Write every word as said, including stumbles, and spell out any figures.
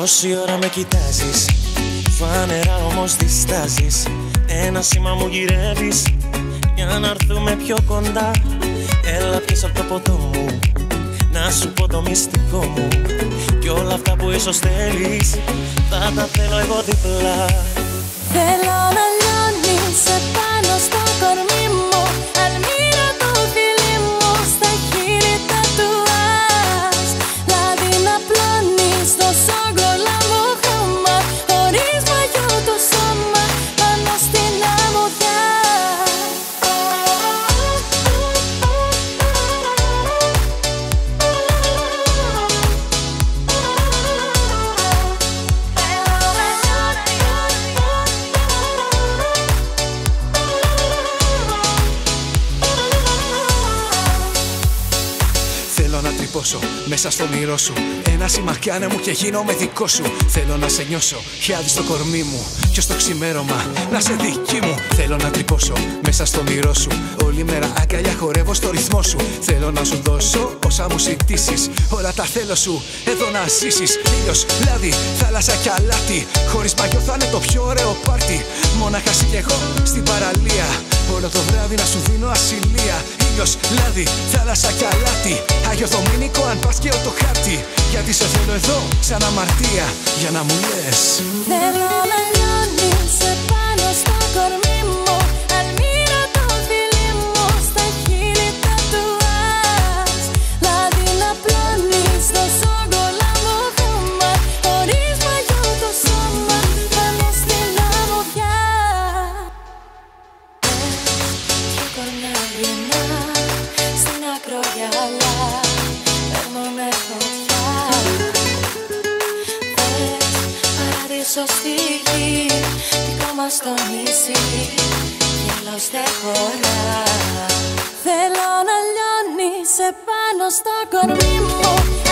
Τόση ώρα με κοιτάζεις, φανερά όμως διστάζεις. Ένα σήμα μου γυρεύεις για να έρθουμε πιο κοντά. Έλα πίσω από το ποτό μου, να σου πω το μυστικό μου. Κι όλα αυτά που ίσως θέλεις, θα τα θέλω εγώ διπλά. Θέλω να λιώνεις επάνω στο κορμί μου, αλμύρα του φιλί μου στα χείλη τατουάζ. Δηλαδή να πλώνεις το σόγκολα μου χώμα, χωρίς μαγιό το σώμα, πάνω στην αμμουδιά. Θέλω να τρυπώσω μέσα στο όνειρό σου. Ένα σημαχιάνε μου και γίνομαι δικό σου. Θέλω να σε νιώσω χιάδι στο κορμί μου, και στο ξημέρωμα να σε δική μου. Θέλω να τρυπώσω μέσα στο όνειρό σου. Όλη μέρα αγκαλιά χορεύω στο ρυθμό σου. Θέλω να σου δώσω όσα μου ζητήσεις. Όλα τα θέλω σου εδώ να ζήσεις. Ήλιος, λάδι, θάλασσα κι αλάτι. Χωρίς μαγιό θα είναι το πιο ωραίο πάρτι. Μόναχα εσύ κι εγώ στην παραλία. Όλο το βράδυ να σου δίνω ασυλία. Ήλιος, λάδι, θάλασσα κι αλάτι. Άγιο Δομήνικο αν πας και το χάρτη. Γιατί σε θέλω εδώ σαν αμαρτία, για να μου λες. Θέλω να λιώνεις επάνω στο κορμί μου, αλμύρα το φιλί μου στα χείλη τατουάζ. Δηλαδή να πλώνεις το σόγκολα μου χώμα, χωρίς μαγιό το σώμα, πάνω στην αμμουδιά. Πιο κορναβινά στην ακρογιαλιά, παίρνουνε φωτιά. Θες παράδεισο στη γη, δικό μας το νησί, γελός δεν χωρά. Θέλω να λιώνεις επάνω στο κορμί μου,